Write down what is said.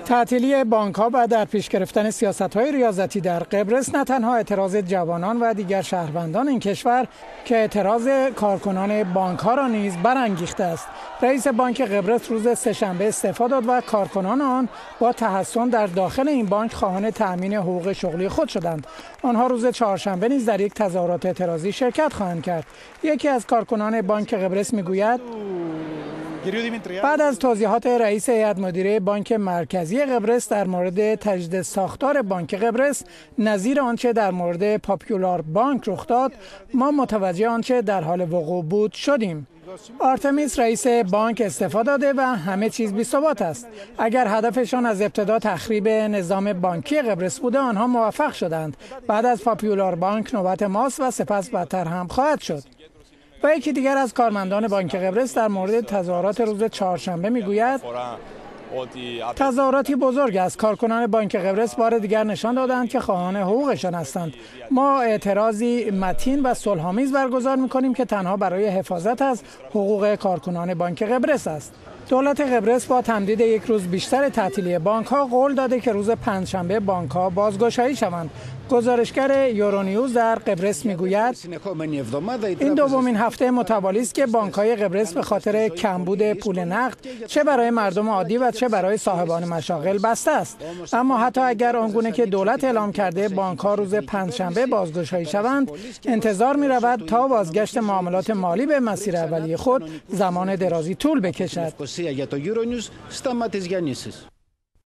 تعطیلی بانک‌ها و در پیش گرفتن سیاست‌های ریاضتی در قبرس نه تنها اعتراض جوانان و دیگر شهروندان این کشور که اعتراض کارکنان بانک‌ها را نیز برانگیخته است. رئیس بانک قبرس روز سه‌شنبه استعفا داد و کارکنان آن با تحصن در داخل این بانک خواهان تأمین حقوق شغلی خود شدند. آنها روز چهارشنبه نیز در یک تظاهرات اعتراضی شرکت خواهند کرد. یکی از کارکنان بانک قبرس میگوید بعد از توضیحات رئیس هیئت مدیره بانک مرکزی قبرس در مورد تجدید ساختار بانک قبرس نظیر آنچه در مورد پاپیولار بانک رخ داد، ما متوجه آنچه در حال وقوع بود شدیم. آرتمیس رئیس بانک استعفا داده و همه چیز بی‌ثبات است. اگر هدفشان از ابتدا تخریب نظام بانکی قبرس بوده، آنها موفق شدند. بعد از پاپیولار بانک نوبت ماست و سپس بدتر هم خواهد شد. و یکی دیگر از کارمندان بانک قبرس در مورد تظاهرات روز چهارشنبه میگوید تظاهراتی بزرگ است. کارکنان بانک قبرس بار دیگر نشان دادند که خواهان حقوقشان هستند. ما اعتراضی متین و صلح‌آمیز برگزار می‌کنیم که تنها برای حفاظت از حقوق کارکنان بانک قبرس است. دولت قبرس با تمدید یک روز بیشتر تعطیلی بانک‌ها قول داده که روز پنجشنبه بانک‌ها بازگشایی شوند. گزارشگر یورونیوز در قبرس میگوید این دومین هفته متوالی است که بانک‌های قبرس به خاطر کمبود پول نقد چه برای مردم عادی و چه برای صاحبان مشاغل بسته است. اما حتی اگر آنگونه که دولت اعلام کرده بانک‌ها روز پنجشنبه بازگشایی شوند، انتظار می‌رود تا بازگشت معاملات مالی به مسیر اولیه خود زمان درازی طول بکشد.